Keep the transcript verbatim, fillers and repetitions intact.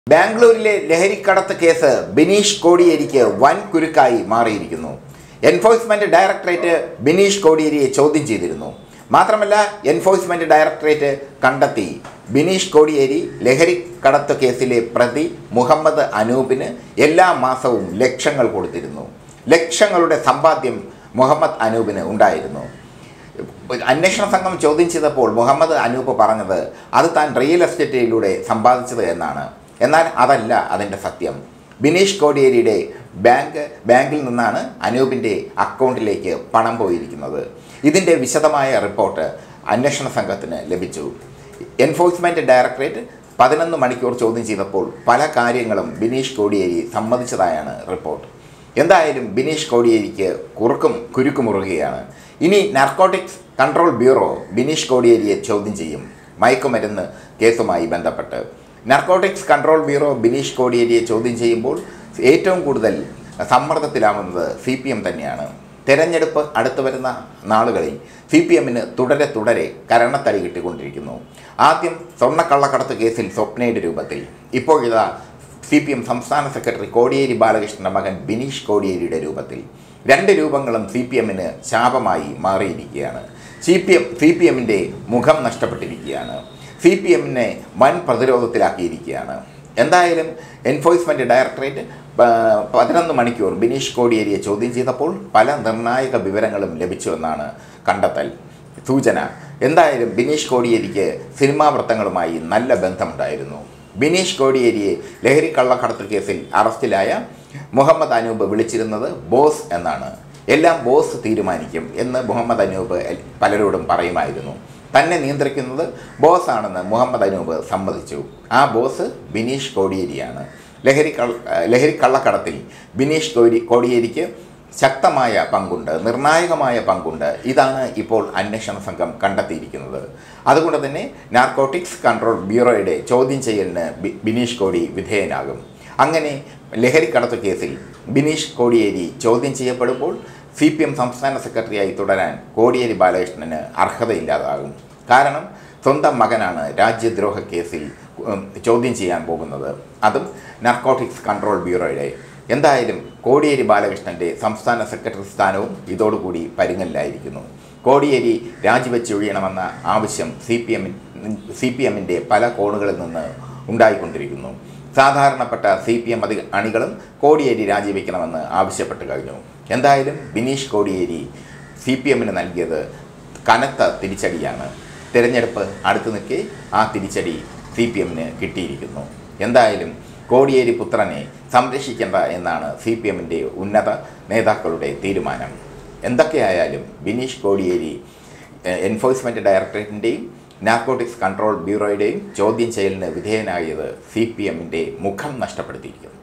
ബാംഗ്ലൂരിലെ ലഹരിക്കടത്ത് കേസ് ബിനീഷ് കോടിയേരിക്ക് വൻ കുരുക്കായി മാറിയിരിക്കുന്നു. എൻഫോഴ്സ്മെന്റ് ഡയറക്ടറേറ്റ് ബിനീഷ് കോടിയേരിയെ ചോദ്യം ചെയ്തിരുന്നു. മാത്രമല്ല, എൻഫോഴ്സ്മെന്റ് ഡയറക്ടറേറ്റ് കണ്ടെത്തി ബിനീഷ് കോടിയേരി ലഹരിക്കടത്ത് കേസിലെ പ്രതി മുഹമ്മദ് അനൂപിന് എല്ലാ മാസവും ലക്ഷങ്ങൾ കൊടുത്തിരുന്നു. ലക്ഷങ്ങളുടെ സമ്പാദ്യം മുഹമ്മദ് അനൂപിന് ഉണ്ടായിരുന്നു. അന്വേഷണ സംഘം ചോദ്യം ചെയ്തപ്പോൾ മുഹമ്മദ് അനൂപ് പറഞ്ഞത് അത് താൻ റിയൽ എസ്റ്റേറ്റിലൂടെ സമ്പാദിച്ചത് എന്നാണ്. എന്നാൽ അതല്ല അതിൻ്റെ സത്യം. ബിനീഷ് കോടിയേരിയുടെ ബാങ്ക് ബാങ്കിൽ നിന്നാണ് അനൂപിൻ്റെ അക്കൗണ്ടിലേക്ക് പണം പോയിരിക്കുന്നത്. ഇതിൻ്റെ വിശദമായ റിപ്പോർട്ട് അന്വേഷണ സംഘത്തിന് ലഭിച്ചു. എൻഫോഴ്സ്മെൻറ്റ് ഡയറക്ടറേറ്റ് പതിനൊന്ന് മണിക്കൂർ ചോദ്യം ചെയ്തപ്പോൾ പല കാര്യങ്ങളും ബിനീഷ് കോടിയേരി സമ്മതിച്ചതായാണ് റിപ്പോർട്ട്. എന്തായാലും ബിനീഷ് കോടിയേരിക്ക് കുറുക്കും കുരുക്കുമുറുകയാണ്. ഇനി നാർക്കോട്ടിക്സ് കൺട്രോൾ ബ്യൂറോ ബിനീഷ് കോടിയേരിയെ ചോദ്യം ചെയ്യും മയക്കുമരുന്ന് കേസുമായി ബന്ധപ്പെട്ട്. നാർക്കോട്ടിക്സ് കൺട്രോൾ ബ്യൂറോ ബിനീഷ് കോടിയേരിയെ ചോദ്യം ചെയ്യുമ്പോൾ ഏറ്റവും കൂടുതൽ സമ്മർദ്ദത്തിലാവുന്നത് സി പി എം തന്നെയാണ്. തെരഞ്ഞെടുപ്പ് അടുത്തു വരുന്ന നാളുകളിൽ സി പി എമ്മിന് തുടരെ തുടരെ കരണത്തടി കിട്ടിക്കൊണ്ടിരിക്കുന്നു. ആദ്യം സ്വർണ്ണക്കള്ളക്കടത്ത് കേസിൽ സ്വപ്നയുടെ രൂപത്തിൽ, ഇപ്പോഴിതാ സി പി എം സംസ്ഥാന സെക്രട്ടറി കോടിയേരി ബാലകൃഷ്ണൻ്റെ മകൻ ബിനീഷ് കോടിയേരിയുടെ രൂപത്തിൽ. രണ്ട് രൂപങ്ങളും സി പി എമ്മിന് ശാപമായി മാറിയിരിക്കുകയാണ്. C P M C P എമ്മിൻ്റെ മുഖം നഷ്ടപ്പെട്ടിരിക്കുകയാണ്. സി പി എമ്മിനെ വൻ പ്രതിരോധത്തിലാക്കിയിരിക്കുകയാണ്. എന്തായാലും എൻഫോഴ്സ്മെൻറ്റ് ഡയറക്ടറേറ്റ് പതിനൊന്ന് മണിക്കൂർ ബിനീഷ് കോടിയേരിയെ ചോദ്യം ചെയ്തപ്പോൾ പല നിർണായക വിവരങ്ങളും ലഭിച്ചുവെന്നാണ് കണ്ടെത്തൽ സൂചന. എന്തായാലും ബിനീഷ് കോടിയേരിക്ക് സിനിമാ വൃത്തങ്ങളുമായി നല്ല ബന്ധമുണ്ടായിരുന്നു. ബിനീഷ് കോടിയേരിയെ ലഹരിക്കള്ളക്കടത്ത് കേസിൽ അറസ്റ്റിലായ മുഹമ്മദ് അനൂപ് വിളിച്ചിരുന്നത് ബോസ് എന്നാണ്. എല്ലാം ബോസ് തീരുമാനിക്കും എന്ന് മുഹമ്മദ് അനൂപ് പലരോടും പറയുമായിരുന്നു. തന്നെ നിയന്ത്രിക്കുന്നത് ബോസ് ആണെന്ന് മുഹമ്മദ് അനൂപ് സമ്മതിച്ചു. ആ ബോസ് ബിനീഷ് കോടിയേരിയാണ്. ലഹരി ലഹരിക്കള്ളക്കടത്തിൽ ബിനീഷ് കോടി കോടിയേരിക്ക് ശക്തമായ പങ്കുണ്ട്, നിർണായകമായ പങ്കുണ്ട്. ഇതാണ് ഇപ്പോൾ അന്വേഷണ സംഘം കണ്ടെത്തിയിരിക്കുന്നത്. അതുകൊണ്ട് തന്നെ നാർക്കോട്ടിക്സ് കൺട്രോൾ ബ്യൂറോയുടെ ചോദ്യം ചെയ്യലിന് ബിനീഷ് കോടി വിധേയനാകും. അങ്ങനെ ലഹരിക്കടത്ത് കേസിൽ ബിനീഷ് കോടിയേരി ചോദ്യം ചെയ്യപ്പെടുമ്പോൾ സി പി എം സംസ്ഥാന സെക്രട്ടറിയായി തുടരാൻ കോടിയേരി ബാലകൃഷ്ണന് അർഹതയില്ലാതാകും. കാരണം സ്വന്തം മകനാണ് രാജ്യദ്രോഹ കേസിൽ ചോദ്യം ചെയ്യാൻ പോകുന്നത്, അതും നാർക്കോട്ടിക്സ് കൺട്രോൾ ബ്യൂറോയുടെ. എന്തായാലും കോടിയേരി ബാലകൃഷ്ണൻ്റെ സംസ്ഥാന സെക്രട്ടറി സ്ഥാനവും ഇതോടുകൂടി പരുങ്ങലിലായിരിക്കുന്നു. കോടിയേരി രാജിവെച്ചൊഴിയണമെന്ന ആവശ്യം സി പി എമ്മിൻ സി പി എമ്മിൻ്റെ പല കോണുകളിൽ നിന്ന് ഉണ്ടായിക്കൊണ്ടിരിക്കുന്നു. സാധാരണപ്പെട്ട സി പി എം അധി അണികളും കോടിയേരി രാജിവെക്കണമെന്ന് ആവശ്യപ്പെട്ട് കഴിഞ്ഞു. എന്തായാലും ബിനീഷ് കോടിയേരി സി പി എമ്മിന് നൽകിയത് കനത്ത തിരിച്ചടിയാണ്. തിരഞ്ഞെടുപ്പ് അടുത്തു നിൽക്കെ ആ തിരിച്ചടി സി പി എമ്മിന് കിട്ടിയിരിക്കുന്നു. എന്തായാലും കോടിയേരി പുത്രനെ സംരക്ഷിക്കേണ്ട എന്നാണ് സി പി എമ്മിൻ്റെ ഉന്നത നേതാക്കളുടെ തീരുമാനം. എന്തൊക്കെയായാലും ബിനീഷ് കോടിയേരി എൻഫോഴ്സ്മെൻറ്റ് ഡയറക്ടറേറ്റിൻ്റെയും നാർക്കോട്ടിക്സ് കൺട്രോൾ ബ്യൂറോയുടെയും ചോദ്യം ചെയ്യലിന് വിധേയനായത് സി പി എമ്മിൻ്റെ മുഖം നഷ്ടപ്പെടുത്തിയിരിക്കുന്നു.